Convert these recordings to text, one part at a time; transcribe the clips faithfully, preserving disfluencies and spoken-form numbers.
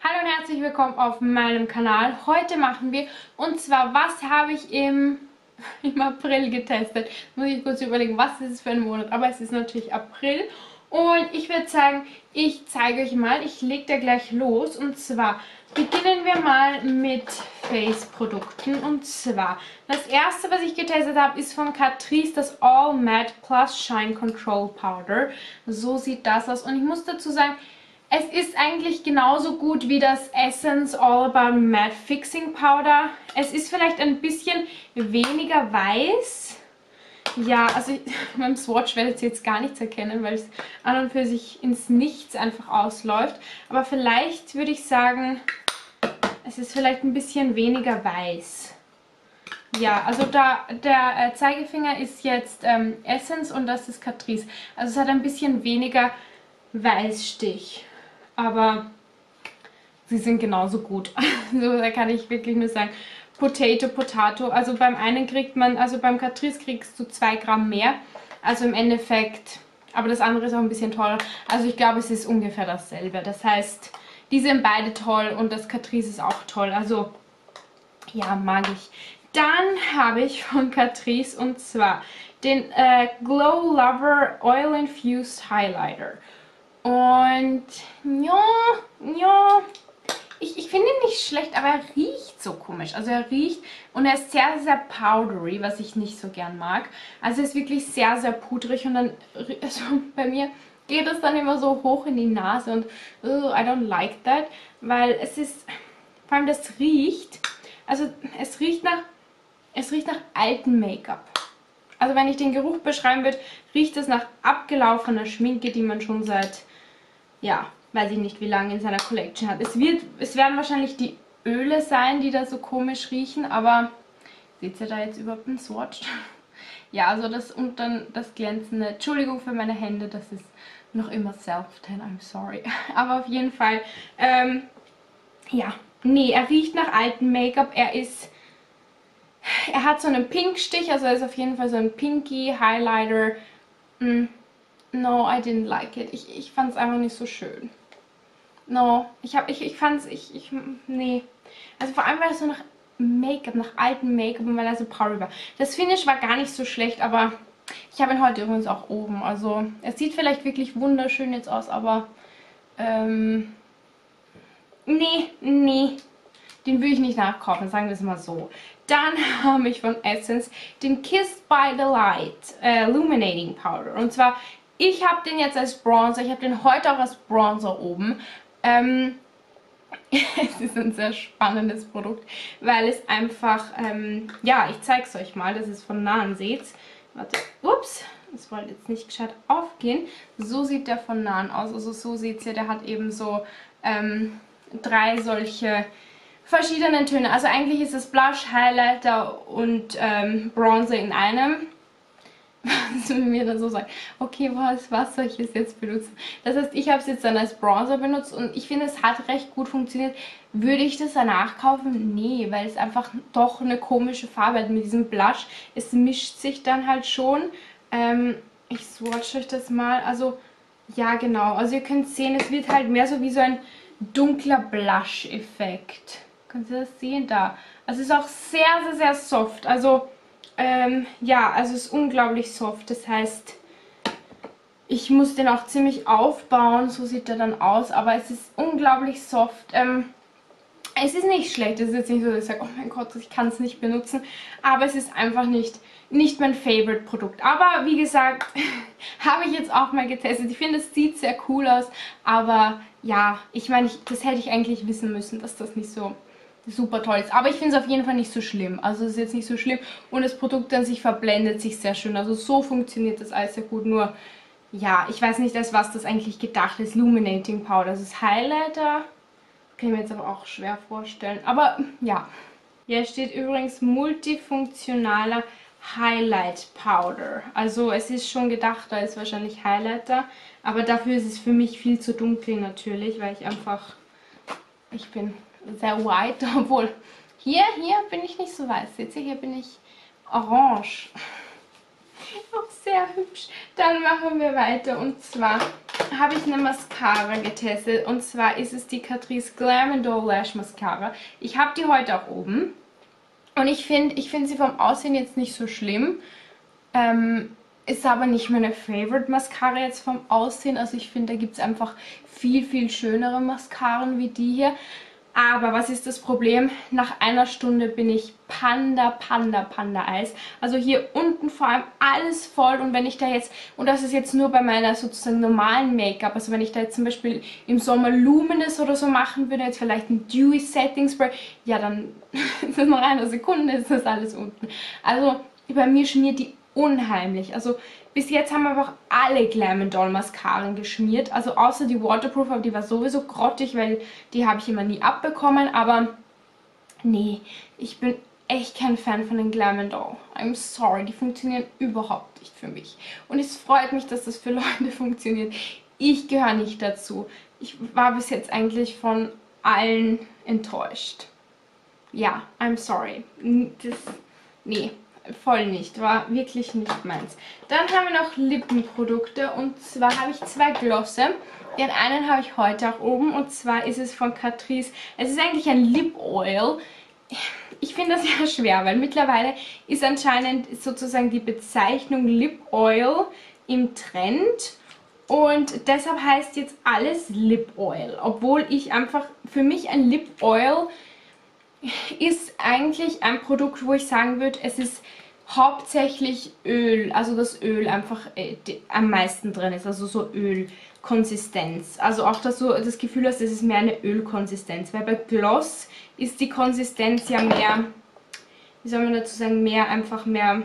Hallo und herzlich willkommen auf meinem Kanal. Heute machen wir, und zwar, was habe ich im, im April getestet? Muss ich kurz überlegen, was ist es für ein Monat, aber es ist natürlich April. Und ich würde sagen, ich zeige euch mal, ich lege da gleich los. Und zwar beginnen wir mal mit Face-Produkten. Und zwar, das erste, was ich getestet habe, ist von Catrice das All Matte Plus Shine Control Powder. So sieht das aus. Und ich muss dazu sagen, es ist eigentlich genauso gut wie das Essence All About Matte Fixing Powder. Es ist vielleicht ein bisschen weniger weiß. Ja, also ich, beim Swatch werdet ihr jetzt gar nichts erkennen, weil es an und für sich ins Nichts einfach ausläuft. Aber vielleicht würde ich sagen, es ist vielleicht ein bisschen weniger weiß. Ja, also da der äh, Zeigefinger ist jetzt ähm, Essence und das ist Catrice. Also es hat ein bisschen weniger Weißstich. Aber sie sind genauso gut. Also da kann ich wirklich nur sagen, Potato, Potato. Also beim einen kriegt man, also beim Catrice kriegst du zwei Gramm mehr. Also im Endeffekt, aber das andere ist auch ein bisschen teurer. Also ich glaube, es ist ungefähr dasselbe. Das heißt, die sind beide toll und das Catrice ist auch toll. Also ja, mag ich. Dann habe ich von Catrice und zwar den äh, Glow Lover Oil Infused Highlighter. Und ja, ja, ich, ich finde ihn nicht schlecht, aber er riecht so komisch. Also er riecht und er ist sehr, sehr powdery, was ich nicht so gern mag. Also er ist wirklich sehr, sehr pudrig und dann, also bei mir geht es dann immer so hoch in die Nase und oh, I don't like that, weil es ist, vor allem das riecht, also es riecht nach, es riecht nach altem Make-up. Also wenn ich den Geruch beschreiben würde, riecht es nach abgelaufener Schminke, die man schon seit, ja, weiß ich nicht wie lange in seiner Collection hat. Es, wird, es werden wahrscheinlich die Öle sein, die da so komisch riechen, aber seht ihr da jetzt überhaupt einen Swatch? Ja, also das und dann das glänzende, Entschuldigung für meine Hände, das ist noch immer Self-Tan, I'm sorry. Aber auf jeden Fall, ähm, ja, nee, er riecht nach altem Make-up, er ist... Er hat so einen Pinkstich, also er ist auf jeden Fall so ein Pinky Highlighter. Mm, no, I didn't like it. Ich, ich fand es einfach nicht so schön. No, ich habe, ich, ich fand es, ich, ich, nee. Also vor allem, weil es so nach Make-up, nach altem Make-up und weil er so powdery war. Das Finish war gar nicht so schlecht, aber ich habe ihn heute übrigens auch oben. Also es sieht vielleicht wirklich wunderschön jetzt aus, aber ähm, nee, nee. Den will ich nicht nachkaufen, sagen wir es mal so. Dann habe ich von Essence den Kissed by the Light äh, Illuminating Powder. Und zwar, ich habe den jetzt als Bronzer, ich habe den heute auch als Bronzer oben. Ähm, es ist ein sehr spannendes Produkt, weil es einfach, ähm, ja, ich zeige es euch mal, dass ihr es von nahen seht. Warte, ups, das wollte jetzt nicht gescheit aufgehen. So sieht der von nahen aus, also so seht ihr, der hat eben so ähm, drei solche... verschiedenen Töne. Also eigentlich ist es Blush, Highlighter und ähm, Bronzer in einem. Was mir dann so sagt, okay, was, was soll ich jetzt benutzen? Das heißt, ich habe es jetzt dann als Bronzer benutzt und ich finde, es hat recht gut funktioniert. Würde ich das danach kaufen? Nee, weil es einfach doch eine komische Farbe hat mit diesem Blush. Es mischt sich dann halt schon. Ähm, ich swatche euch das mal. Also, ja genau. Also ihr könnt sehen, es wird halt mehr so wie so ein dunkler Blush-Effekt. Könnt ihr das sehen? Da. Also es ist auch sehr, sehr, sehr soft. Also, ähm, ja, also es ist unglaublich soft. Das heißt, ich muss den auch ziemlich aufbauen. So sieht er dann aus. Aber es ist unglaublich soft. Ähm, es ist nicht schlecht. Es ist jetzt nicht so, dass ich sage, oh mein Gott, ich kann es nicht benutzen. Aber es ist einfach nicht, nicht mein Favorite-Produkt. Aber wie gesagt, habe ich jetzt auch mal getestet. Ich finde, es sieht sehr cool aus. Aber ja, ich meine, ich, das hätte ich eigentlich wissen müssen, dass das nicht so... super toll ist. Aber ich finde es auf jeden Fall nicht so schlimm. Also es ist jetzt nicht so schlimm. Und das Produkt an sich verblendet sich sehr schön. Also so funktioniert das alles sehr gut. Nur, ja, ich weiß nicht, als was das eigentlich gedacht ist. Illuminating Powder. Das ist Highlighter. Kann ich mir jetzt aber auch schwer vorstellen. Aber, ja. Hier steht übrigens multifunktionaler Highlight Powder. Also es ist schon gedacht, da ist wahrscheinlich Highlighter. Aber dafür ist es für mich viel zu dunkel natürlich. Weil ich einfach... Ich bin... sehr white, obwohl hier, hier bin ich nicht so weiß. Seht ihr, hier bin ich orange. Auch sehr hübsch. Dann machen wir weiter und zwar habe ich eine Mascara getestet und zwar ist es die Catrice Glam Doll Lash Mascara. Ich habe die heute auch oben und ich finde ich find sie vom Aussehen jetzt nicht so schlimm. Ähm, ist aber nicht meine Favorite Mascara jetzt vom Aussehen. Also ich finde, da gibt es einfach viel, viel schönere Mascaren wie die hier. Aber was ist das Problem? Nach einer Stunde bin ich Panda, Panda, Panda Eis. Also hier unten vor allem alles voll. Und wenn ich da jetzt, und das ist jetzt nur bei meiner sozusagen normalen Make-up, also wenn ich da jetzt zum Beispiel im Sommer Luminous oder so machen würde, jetzt vielleicht ein Dewy Setting Spray, ja dann ist das nach einer Sekunde, ist das alles unten. Also bei mir schmiert die unheimlich. Also bis jetzt haben wir einfach alle Glam Doll Mascaren geschmiert. Also außer die Waterproof, aber die war sowieso grottig, weil die habe ich immer nie abbekommen. Aber nee, ich bin echt kein Fan von den Glam Doll. I'm sorry, die funktionieren überhaupt nicht für mich. Und es freut mich, dass das für Leute funktioniert. Ich gehöre nicht dazu. Ich war bis jetzt eigentlich von allen enttäuscht. Ja, I'm sorry. Das, nee. Voll nicht, war wirklich nicht meins. Dann haben wir noch Lippenprodukte und zwar habe ich zwei Glosse. Den einen habe ich heute auch oben und zwar ist es von Catrice. Es ist eigentlich ein Lip Oil. Ich finde das ja schwer, weil mittlerweile ist anscheinend sozusagen die Bezeichnung Lip Oil im Trend. Und deshalb heißt jetzt alles Lip Oil, obwohl ich einfach, für mich ein Lip Oil ist eigentlich ein Produkt, wo ich sagen würde, es ist hauptsächlich Öl, also das Öl einfach äh, die, am meisten drin ist, also so Ölkonsistenz. Also auch, dass du das Gefühl hast, es ist mehr eine Ölkonsistenz, weil bei Gloss ist die Konsistenz ja mehr, wie soll man dazu sagen, mehr einfach mehr,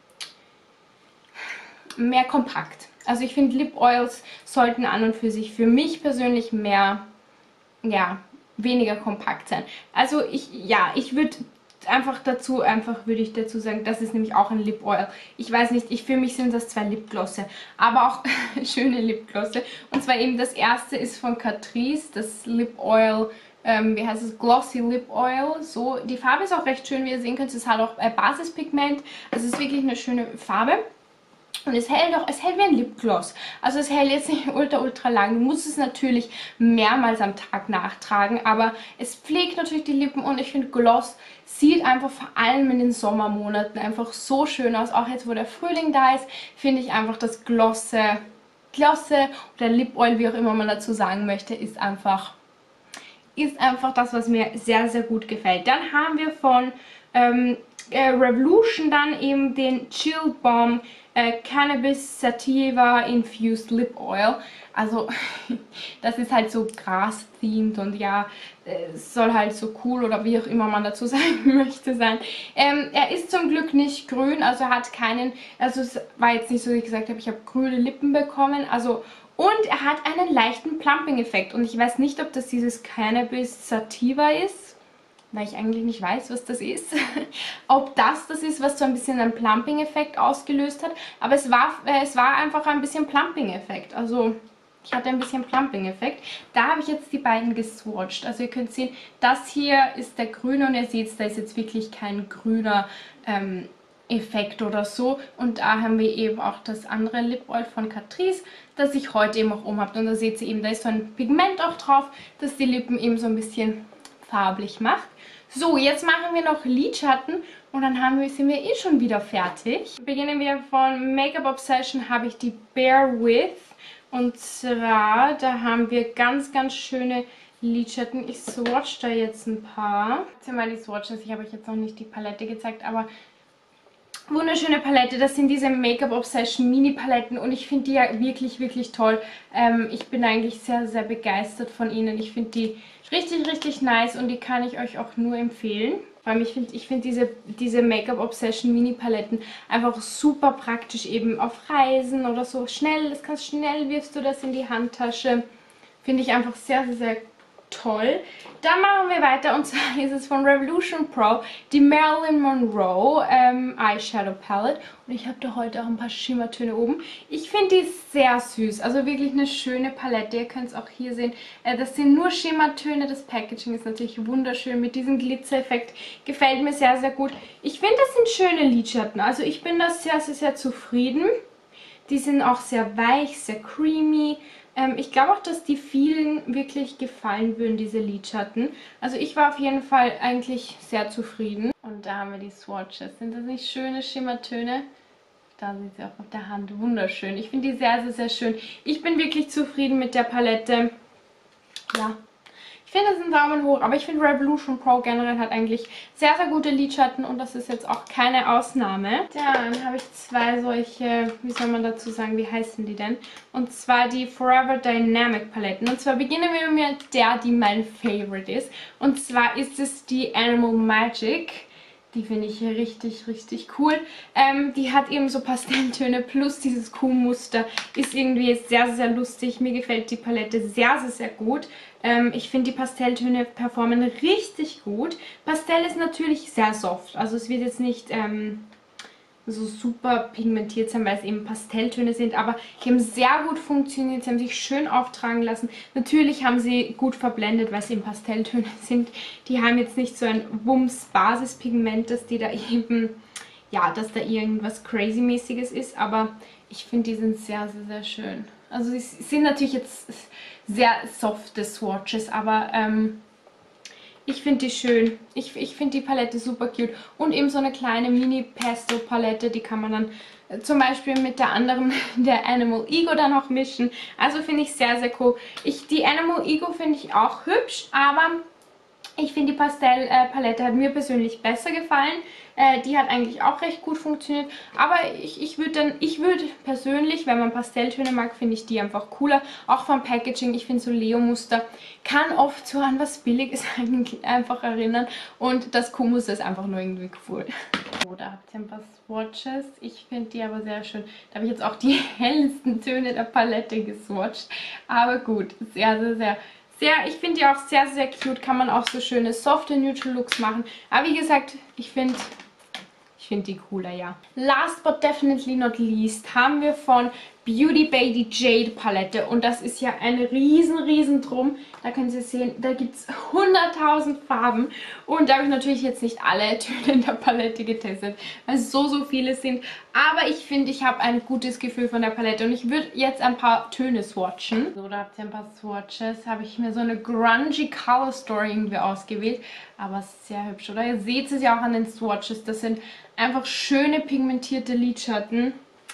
mehr kompakt. Also ich finde, Lip Oils sollten an und für sich für mich persönlich mehr, ja, weniger kompakt sein. Also ich, ja, ich würde einfach dazu, einfach würde ich dazu sagen, das ist nämlich auch ein Lip Oil. Ich weiß nicht, ich, für mich sind das zwei Lipglosse, aber auch schöne Lipglosse. Und zwar eben das erste ist von Catrice, das Lip Oil, ähm, wie heißt es, Glossy Lip Oil. So, die Farbe ist auch recht schön, wie ihr sehen könnt. Es hat auch äh, Basispigment, also es ist wirklich eine schöne Farbe. Und es hält auch, es hält wie ein Lipgloss. Also es hält jetzt nicht ultra, ultra lang. Du musst es natürlich mehrmals am Tag nachtragen, aber es pflegt natürlich die Lippen und ich finde, Gloss sieht einfach vor allem in den Sommermonaten einfach so schön aus. Auch jetzt, wo der Frühling da ist, finde ich einfach, das Glosse, Glosse oder Lip Oil, wie auch immer man dazu sagen möchte, ist einfach, ist einfach das, was mir sehr, sehr gut gefällt. Dann haben wir von ähm, äh, Revolution dann eben den Chill Bomb äh, Cannabis Sativa Infused Lip Oil. Also das ist halt so Gras-themed und ja, es soll halt so cool oder wie auch immer man dazu sagen möchte sein. Ähm, er ist zum Glück nicht grün, also er hat keinen, also es war jetzt nicht so, wie ich gesagt habe, ich habe grüne Lippen bekommen, also und er hat einen leichten Plumping-Effekt und ich weiß nicht, ob das dieses Cannabis Sativa ist, weil ich eigentlich nicht weiß, was das ist. Ob das das ist, was so ein bisschen einen Plumping-Effekt ausgelöst hat. Aber es war, äh, es war einfach ein bisschen Plumping-Effekt. Also ich hatte ein bisschen Plumping-Effekt. Da habe ich jetzt die beiden geswatcht. Also ihr könnt sehen, das hier ist der grüne und ihr seht, da ist jetzt wirklich kein grüner ähm, Effekt oder so. Und da haben wir eben auch das andere Lip Oil von Catrice, das ich heute eben auch um habe. Und da seht ihr eben, da ist so ein Pigment auch drauf, das die Lippen eben so ein bisschen farblich macht. So, jetzt machen wir noch Lidschatten und dann haben wir, sind wir eh schon wieder fertig. Beginnen wir von Make-up Obsession, habe ich die Bare With. Und zwar, da haben wir ganz, ganz schöne Lidschatten. Ich swatch da jetzt ein paar. Jetzt mal die Swatches, ich habe euch jetzt noch nicht die Palette gezeigt, aber wunderschöne Palette. Das sind diese Make-up Obsession Mini Paletten und ich finde die ja wirklich, wirklich toll. Ähm, ich bin eigentlich sehr, sehr begeistert von ihnen. Ich finde die richtig, richtig nice und die kann ich euch auch nur empfehlen. Weil ich finde ich find diese, diese Make-up Obsession Mini Paletten einfach super praktisch eben auf Reisen oder so. Schnell, das kannst schnell, wirfst du das in die Handtasche. Finde ich einfach sehr, sehr, sehr toll. Dann machen wir weiter und zwar ist es von Revolution Pro die Marilyn Monroe ähm, Eyeshadow Palette und ich habe da heute auch ein paar Schimmertöne oben. Ich finde die sehr süß, also wirklich eine schöne Palette. Ihr könnt es auch hier sehen. Äh, das sind nur Schimmertöne, das Packaging ist natürlich wunderschön mit diesem Glitzereffekt. Gefällt mir sehr, sehr gut. Ich finde, das sind schöne Lidschatten, also ich bin da sehr, sehr, sehr zufrieden. Die sind auch sehr weich, sehr creamy. Ähm, ich glaube auch, dass die vielen wirklich gefallen würden, diese Lidschatten. Also ich war auf jeden Fall eigentlich sehr zufrieden. Und da haben wir die Swatches. Sind das nicht schöne Schimmertöne? Da sieht sie auch auf der Hand wunderschön. Ich finde die sehr, sehr, sehr schön. Ich bin wirklich zufrieden mit der Palette. Ja, ich finde, das ist ein Daumen hoch. Aber ich finde Revolution Pro generell hat eigentlich sehr, sehr gute Lidschatten. Und das ist jetzt auch keine Ausnahme. Dann habe ich zwei solche, wie soll man dazu sagen, wie heißen die denn? Und zwar die Forever Dynamic Paletten. Und zwar beginnen wir mit der, die mein Favorite ist. Und zwar ist es die Animal Magic. Die finde ich hier richtig, richtig cool. Ähm, die hat eben so Pastelltöne plus dieses Kuhmuster. Ist irgendwie sehr, sehr lustig. Mir gefällt die Palette sehr, sehr, sehr gut. Ähm, ich finde, die Pastelltöne performen richtig gut. Pastell ist natürlich sehr soft. Also es wird jetzt nicht ähm, so super pigmentiert sein, weil es eben Pastelltöne sind. Aber die haben sehr gut funktioniert. Sie haben sich schön auftragen lassen. Natürlich haben sie gut verblendet, weil es eben Pastelltöne sind. Die haben jetzt nicht so ein Wumms-Basispigment, dass die da eben, ja, dass da irgendwas Crazy-mäßiges ist. Aber ich finde, die sind sehr, sehr, sehr schön. Also sie sind natürlich jetzt sehr softe Swatches, aber ähm, ich finde die schön. Ich, ich finde die Palette super cute. Und eben so eine kleine Mini-Pesto-Palette, die kann man dann äh, zum Beispiel mit der anderen, der Animal Ego, dann noch mischen. Also finde ich sehr, sehr cool. Ich, die Animal Ego finde ich auch hübsch, aber ich finde die Pastellpalette hat mir persönlich besser gefallen. Äh, die hat eigentlich auch recht gut funktioniert. Aber ich, ich würde dann, ich würde persönlich, wenn man Pastelltöne mag, finde ich die einfach cooler. Auch vom Packaging, ich finde so Leo-Muster kann oft so an was Billiges einfach erinnern. Und das Kuhmuster ist einfach nur irgendwie cool. So, da habt ihr ein paar Swatches. Ich finde die aber sehr schön. Da habe ich jetzt auch die hellsten Töne der Palette geswatcht. Aber gut, sehr, sehr, sehr... Sehr, ich finde die auch sehr, sehr cute. Kann man auch so schöne softe Neutral Looks machen. Aber wie gesagt, ich finde ich finde die cooler, ja. Last but definitely not least haben wir von Beauty Bay die Jade Palette. Und das ist ja ein riesen, riesen Drum. Da können Sie sehen, da gibt es hunderttausend Farben. Und da habe ich natürlich jetzt nicht alle Töne in der Palette getestet, weil es so, so viele sind. Aber ich finde, ich habe ein gutes Gefühl von der Palette. Und ich würde jetzt ein paar Töne swatchen. So, da habt ihr ein paar Swatches. Habe ich mir so eine grungy Color Story irgendwie ausgewählt. Aber sehr hübsch, oder? Ihr seht es ja auch an den Swatches. Das sind einfach schöne pigmentierte Lidschatten.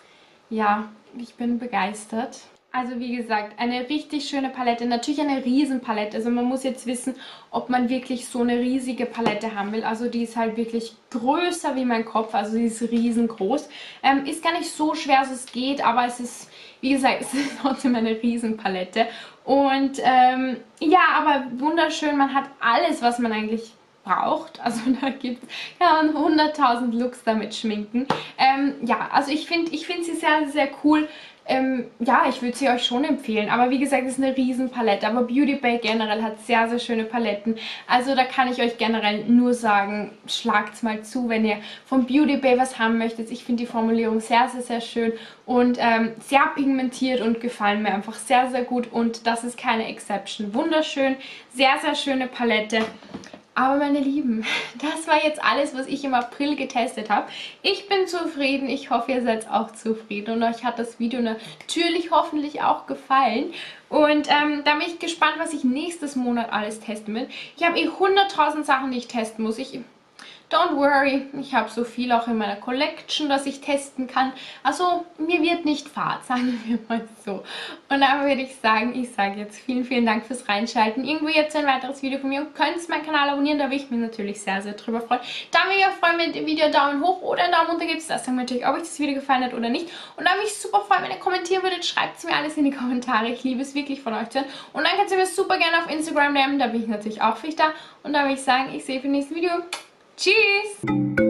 Ja, ich bin begeistert. Also wie gesagt, eine richtig schöne Palette. Natürlich eine Riesenpalette. Also man muss jetzt wissen, ob man wirklich so eine riesige Palette haben will. Also die ist halt wirklich größer wie mein Kopf. Also die ist riesengroß. Ähm, ist gar nicht so schwer, als es geht. Aber es ist, wie gesagt, es ist trotzdem eine Riesenpalette. Und ähm, ja, aber wunderschön. Man hat alles, was man eigentlich braucht. Also da gibt es ja hunderttausend Looks damit schminken. Ähm, ja, also ich finde ich finde sie sehr, sehr cool. Ähm, ja, ich würde sie euch schon empfehlen. Aber wie gesagt, es ist eine riesen Palette. Aber Beauty Bay generell hat sehr, sehr schöne Paletten. Also da kann ich euch generell nur sagen, schlagt's mal zu, wenn ihr von Beauty Bay was haben möchtet. Ich finde die Formulierung sehr, sehr, sehr schön und ähm, sehr pigmentiert und gefallen mir einfach sehr, sehr gut. Und das ist keine Exception. Wunderschön, sehr, sehr schöne Palette. Aber meine Lieben, das war jetzt alles, was ich im April getestet habe. Ich bin zufrieden, ich hoffe, ihr seid auch zufrieden und euch hat das Video natürlich hoffentlich auch gefallen. Und ähm, da bin ich gespannt, was ich nächstes Monat alles testen will. Ich habe eh hunderttausend Sachen, die ich testen muss. Ich... Don't worry, ich habe so viel auch in meiner Collection, dass ich testen kann. Also mir wird nicht fad, sagen wir mal so. Und dann würde ich sagen, ich sage jetzt vielen, vielen Dank fürs Reinschalten. Irgendwo jetzt ein weiteres Video von mir und könnt meinen Kanal abonnieren, da würde ich mich natürlich sehr, sehr drüber freuen. Da würde ich mich auch freuen, wenn ihr dem Video einen Daumen hoch oder einen Daumen runter gebt. Das sagt mir natürlich, ob euch das Video gefallen hat oder nicht. Und dann würde ich super freuen, wenn ihr kommentieren würdet. Schreibt es mir alles in die Kommentare. Ich liebe es wirklich von euch zu hören. Und dann könnt ihr mir super gerne auf Instagram nehmen, da bin ich natürlich auch für euch da. Und dann würde ich sagen, ich sehe euch im nächsten Video. Tschüss!